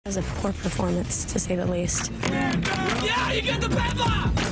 was a poor performance, to say the least. Yeah, you get the pepper!